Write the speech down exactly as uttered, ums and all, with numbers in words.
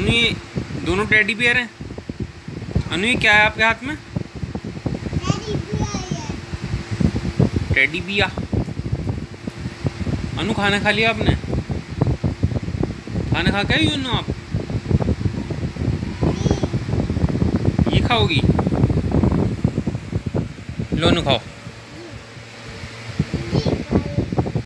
अनु ये दोनों teddy bear हैं। अनु ये क्या है आपके हाथ में? टेडी बिया। अनु खाना खा लिया आपने? खाना खा के आई अनु आप? ये खाओगी? लो अनु खाओ।